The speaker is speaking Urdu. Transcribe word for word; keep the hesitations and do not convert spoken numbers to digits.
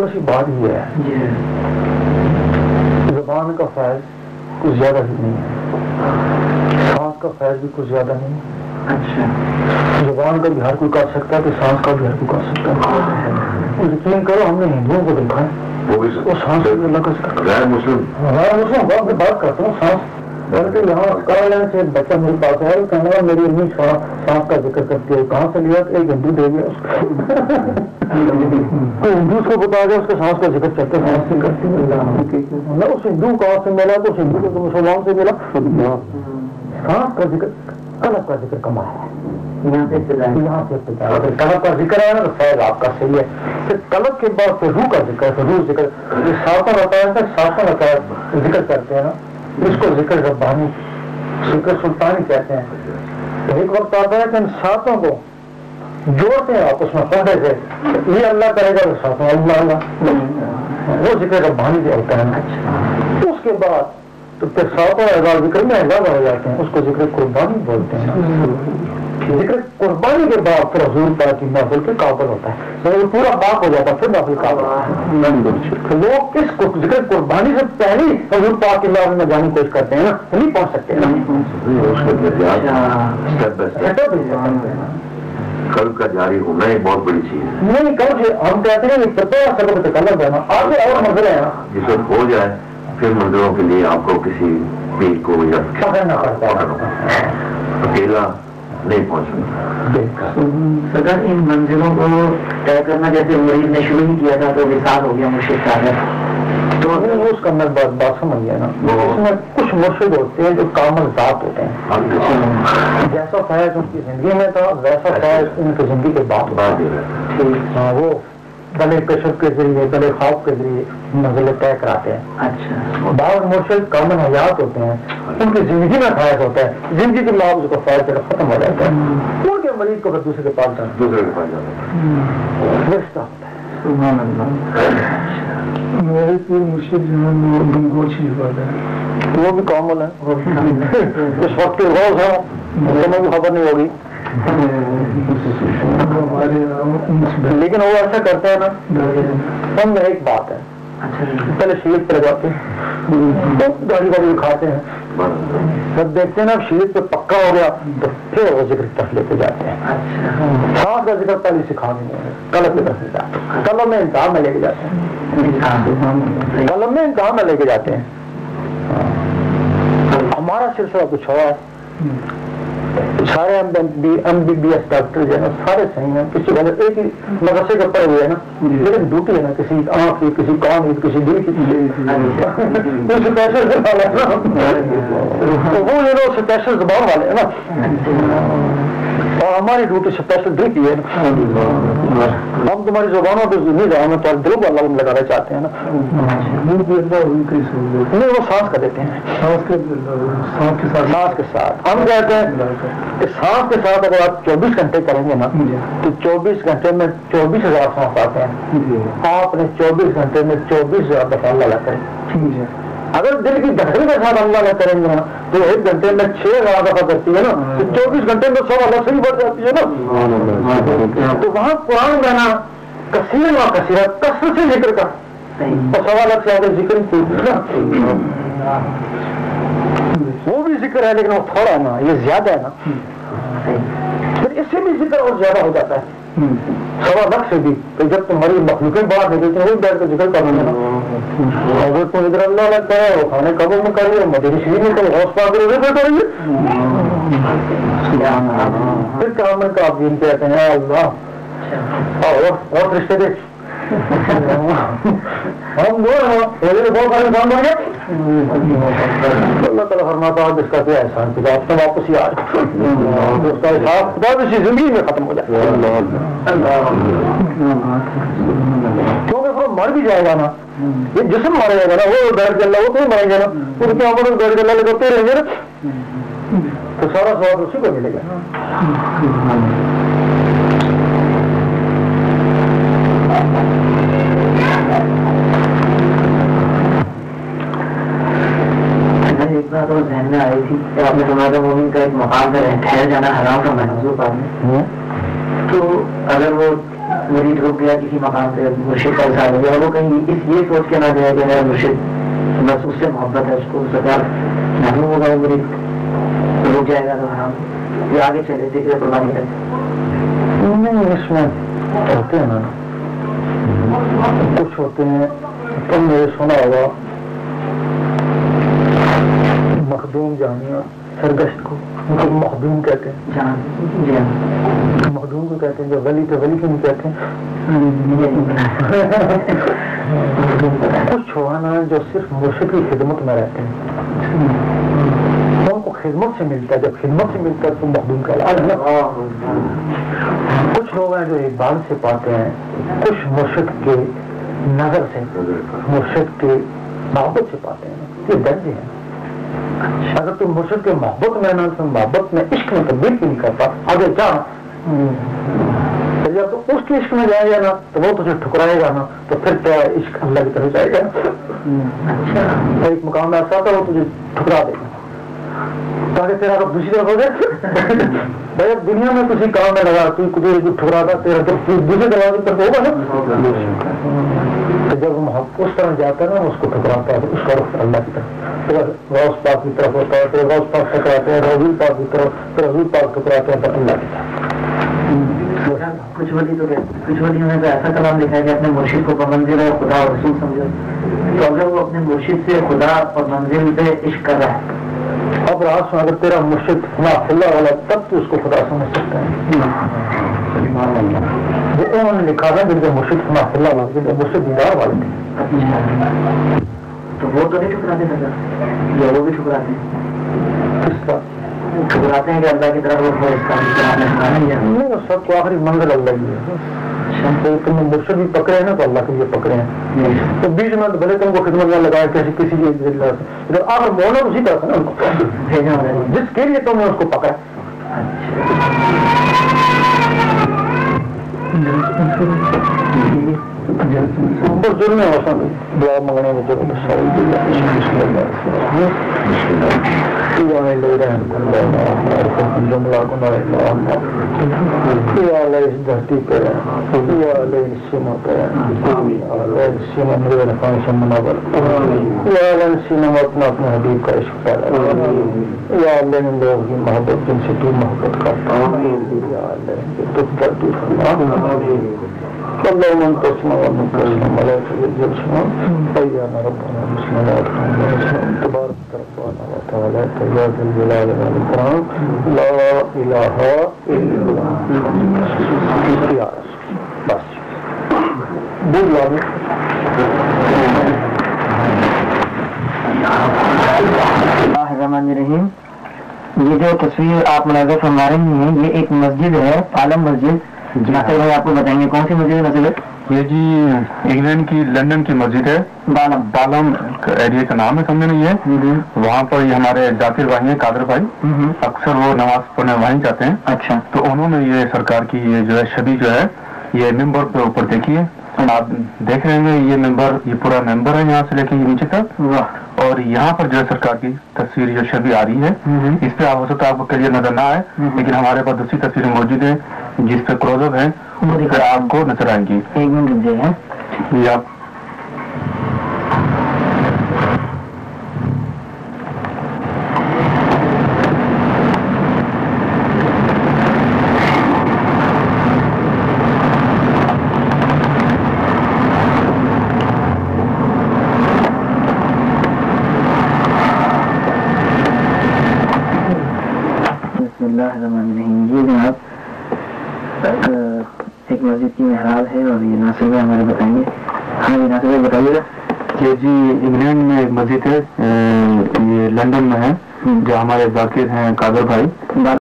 تھوڑی سی بات یہ ہے، زبان کا فیض کچھ زیادہ بھی نہیں ہے، سانس کا فیض بھی کچھ زیادہ نہیں ہے. اچھا، زبان کا بھی ہر کوئی کر سکتا ہے کہ سانس کا بھی ہر کوئی کر سکتا ہے. یقین کرو ہم نے ہندوؤں کو دیکھا ہے وہ سانس سے اللہ کا ذکر غیر مسلم غیر مسلم میں بات کرتا ہوں سانس. بلکہ یہاں اسکاٹ سے ایک بچہ میرے پاس ہے، وہ کہنے لگا میری امی سانس کا ذکر کرتی ہے. کہاں سے لیا؟ ایک ہندو دے گیا اس کو. کوئی ہندو اس کو بتا دیا اس کا سانس کا ذکر چلتا ہے، سانس سے کرتی ہے. اس ہندو کہاں سے ملا تو اس ہندو کو مسلمان سے ملا. سانس کا ذکر قلب کا ذکر کما ہے، یہاں سے یہاں سے قلب کا ذکر ہے نا تو فیض آپ کا صحیح ہے. پھر قلب کے بعد پھر روح کا ذکر، پھر روح ذکر یہ ساتوں ہوتا ہے، ساتوں ہوتا ہے ذکر کرتے ہیں نا، اس کو ذکر ربانی ذکر سلطانی کہتے ہیں. ایک وقت آتا ہے کہ ان ساتوں کو جوڑتے ہیں آپ اس میں پڑھنے سے، یہ اللہ کرے گا تو ساتوں اللہ اللہ، وہ ذکر ربانی جو ہوتا ہے. اس کے بعد تو پھر ساتوں اعزاز ذکر میں اعزاز ہو جاتے ہیں، اس کو ذکر قربانی بولتے ہیں. ذکر قربانی کے بعد پھر حضور پاک کی محفل کے قابل ہوتا ہے، وہ پورا پاک ہو جاتا ہے پھر محفل قابل. لوگ اس ذکر قربانی سے پہلے حضور پاک کی محفل میں جانے کی کوشش کرتے ہیں نا، نہیں پہنچ سکتے نا. قلب کا جاری ہونا ایک بہت بڑی چیز ہے. نہیں قلب ہم کہتے ہیں یہ پتہ سبب سے قلب ہے نا، آگے اور منزل ہے نا، جسے ہو جائے پھر منزلوں کے لیے آپ کو کسی پیر کو یا پکڑنا پڑتا ہے، اکیلا نہیں پہنچ سکتا. سر ان منزلوں کو طے کرنا جیسے مرید نے شروع ہی کیا تھا تو وصال ہو گیا مرشد صاحب، تو اس کا میں بات بات سمجھ گیا نا. اس میں کچھ مرشد ہوتے ہیں جو کامل ذات ہوتے ہیں، جیسا فیض ان کی زندگی میں تھا ویسا فیض ان کی زندگی کے بعد ہاں وہ گلے کشف کے ذریعے گلے خواب کے ذریعے منزلیں طے کراتے ہیں. اچھا، بعض مرشد کامل حیات ہوتے ہیں، ان کی زندگی میں فیض ہوتا ہے، زندگی کے لابز کو فیض ختم ہو جاتا ہے، ان کے مریض کو پھر دوسرے کے پاس جانا دوسرے کے پاس جانا رشتہ ہوتا ہے. میرے پیر مرشد جو ہے وہ گنگوچ ہی بات ہے، وہ بھی کامل ہے. اس وقت کے روز ہے تمہیں بھی خبر نہیں ہوگی، لیکن وہ ایسا کرتے ہیں نا. ہم میں ایک بات ہے، پہلے شریعت پہ لگاتے ہیں، گاڑی گاڑی کھاتے ہیں، جب دیکھتے ہیں نا شریعت پہ پکا ہو گیا تو پھر وہ ذکر طرف لے کے جاتے ہیں. سانس کا ذکر پہلے سکھا دیں گے، قلب کی طرف لے جاتے ہیں، قلب میں انتہا میں لے کے جاتے ہیں، قلب میں انتہا میں لے کے جاتے ہیں. ہمارا سلسلہ کچھ ہوا ہے، سارے M B B S doctor جو ہے نا سارے صحیح ہیں، کسی والے ایک ہی مدرسے کے پڑے ہوئے ہیں نا، لیکن ڈیوٹی ہے نا کسی آنکھ کی، کسی کان کی، کسی دل کی، اسپیشل والے وہ یہ لوگ اسپیشل زبان والے ہیں نا، اور ہماری ڈیوٹی اسپیشل دل کی ہے نا. ہم تمہاری زبانوں پہ نہیں جاؤں میں تمہارے دلوں کو اللہ لگانا چاہتے ہیں نا. نہیں وہ سانس کا دیتے ہیں، سانس کے ساتھ سانس کے ساتھ ہم کہتے ہیں کہ سانس کے ساتھ اگر آپ چوبیس گھنٹے کریں گے نا تو چوبیس گھنٹے میں چوبیس ہزار سانس آتے ہیں. آپ نے چوبیس گھنٹے میں چوبیس ہزار دفعہ اللہ کریں. اگر دل کی دھڑکن کے ساتھ اللہ کریں گے نا تو ایک گھنٹے میں چھ ہزار دفعہ کرتی ہے نا، تو چوبیس گھنٹے میں سو اللہ سے ہی بڑھ جاتی ہے نا. تو وہاں قرآن میں نا کثیر و کثیرہ کثرت سے ذکر کا اور سوا لاکھ سے آگے ذکر وہ بھی ذکر ہے، لیکن وہ تھوڑا ہے نا، یہ زیادہ ہے نا. پھر اس سے بھی ذکر اور زیادہ ہو جاتا ہے سوا لاکھ سے بھی. تو جب تمہاری مخلوقیں بات ہے تو وہی بیٹھ کر ذکر کرنا ہے نا. اگر تم ادھر اللہ لگتا ہے وہ کھانے قبول میں کریے، مدینہ شریف میں کرے، غوث پاک روزے پہ کریے، پھر کام میں آپ دین کہتے ہیں اللہ اور رشتے دے ہم بول رہے ہیں بہت سارے انسان بن گئے. اللہ تعالیٰ فرماتا ہے اس کا کیا احسان کیا، آپ سے واپس ہی آ جائے، اس کا حساب کتاب اسی زندگی میں ختم ہو جائے. کیونکہ پھر مر بھی جائے گا نا، یہ جسم مارے گا نا، وہ بیٹھ کے اللہ وہ تو مریں گے نا، پھر کیا بیٹھ کے اللہ لگاتے رہیں گے نا، تو سارا سواب اسی کو ملے گا. ایک بات اور ذہن میں آئی تھی کہ آپ نے ہمارا مومن کا ایک مقام پر ٹھہر جانا حرام کا محسوس آدمی، تو اگر وہ مرید رک گیا کسی مقام پہ مرشد کا اظہار ہو گیا وہ کہیں اس یہ سوچ کے نہ جائے کہ میرا مرشد بس اس سے محبت ہے اس کو سزا معلوم ہوگا وہ مرید رک جائے گا تو ہم یہ آگے چلے ذکر قربانی کرتے نہیں اس میں ہوتے ہیں نا کچھ ہوتے ہیں تم نے سنا ہوگا مخدوم جامعہ سرگشت کو ان کو مخدوم کہتے ہیں جان جی ہاں مخدوم کو کہتے ہیں جو ولی تو ولی کو نہیں کہتے کچھ ہوا نا جو صرف مرشد کی خدمت میں رہتے ہیں ان کو خدمت سے ملتا ہے جب خدمت سے ملتا ہے تو مخدوم کہلاتا ہے کچھ لوگ ہیں جو اقبال سے پاتے ہیں کچھ مرشد کے نظر سے مرشد کے محبت سے پاتے ہیں یہ درجے ہیں اگر تم مرشد کے محبت میں نہ تم محبت میں عشق میں تبدیل بھی نہیں کرتا آگے جا جب تو اس کے عشق میں جائے گا نا تو وہ تجھے ٹھکرائے گا نا تو پھر تیرا عشق اللہ کی طرف جائے گا ایک مقام میں ایسا تھا وہ تجھے ٹھکرا دے گا تاکہ تیرا رب دوسری طرف ہو جائے بھائی اب دنیا میں کسی کام میں لگا تو ٹھکرا تھا تیرا جب دوسرے دروازے پر ہوگا نا تو جب وہ اس طرح جاتا ہے نا اس کو ٹھکراتا ہے اس کا رخ اللہ کی طرف پھر غوث پاک کی طرف ہوتا ہے پھر غوث پاک ٹکراتے ہیں رضول پاک کی طرف پھر رضول پاک ٹکراتے ہیں پھر اللہ کی طرف کچھ ولی تو کچھ ولیوں نے تو ایسا کلام لکھا ہے کہ اپنے مرشد کو بمنزل ہے خدا اور رسول سمجھو تو اگر وہ اپنے مرشد سے خدا اور منزل پہ عشق کر رہا ہے اب راس میں اگر تیرا مرشد اللہ والا تب تو اس کو خدا سمجھ سکتا ہے وہ انہوں نے لکھا تھا جن کے مرشد اللہ والا جن کے مرشد دیدار والے تھے تو وہ تو نہیں ٹھکراتے سر یا وہ بھی ٹھکراتے ہیں کس کا ٹھکراتے ہیں کہ اللہ کی طرف وہ اس کا نہیں سب کو آخری منزل اللہ کی ہے تم مرشد بھی پکڑے ہیں نا تو اللہ کے لیے پکڑے ہیں تو بیچ میں تو بھلے تم کو خدمت میں لگائے کسی کسی کی آخر مونا اسی طرح سے نا ان کو جس کے لیے تم نے اس کو پکڑا جرم ہے وسا دعا منگنے میں جب جملہ اس دھرتی پہ سیما پہ سیما میرے رفان سے منور سینا میں اپنا اپنے حبیب کا عشق پیدا یا اللہ ان لوگوں کی محبت جن سے تو محبت کرتا یا اللہ تو کرتی فرما اللهم انت اسمع وانت اسمع ولا تجد اسمع طيّرنا ربنا بسم الله الرحمن الرحيم تبارك ربنا وتعالى يا ذا الجلال والاكرام لا اله الا الله يا بس بول رہا اللہ الرحمن الرحیم یہ جو تصویر آپ مناظر فرما رہی ہیں یہ ایک مسجد ہے عالم مسجد ناصر بھائی آپ کو بتائیں گے کون سی مسجد ہے ناصر بھائی؟ یہ جی انگلینڈ کی لندن کی مسجد ہے بالم بالم ایریا کا نام ہے سمجھے نہیں ہے وہاں پر یہ ہمارے ذاکر بھائی ہیں قادر بھائی اکثر وہ نماز پڑھنے وہیں جاتے ہیں اچھا تو انہوں نے یہ سرکار کی یہ جو ہے شبی جو ہے یہ ممبر پہ اوپر دیکھی ہے آپ دیکھ رہے ہیں یہ ممبر یہ پورا ممبر ہے یہاں سے لے کے نیچے تک اور یہاں پر جو ہے سرکار کی تصویر جو شبی آ رہی ہے اس پہ ہو سکتا ہے آپ کو کلیئر نظر نہ آئے لیکن ہمارے پاس دوسری تصویریں موجود ہیں جس پہ کلوز اپ ہے آپ کو نظر آئیں گی ایک منٹ ہے یہ آپ یہ جناب ایک مسجد کی محراب ہے اور یہ ناصر بھائی ہمارے بتائیں گے ہاں جی ناصر بھائی بتائیے گا کہ جی انگلینڈ میں ایک مسجد ہے یہ لندن میں ہے جو ہمارے ذاکر ہیں قادر بھائی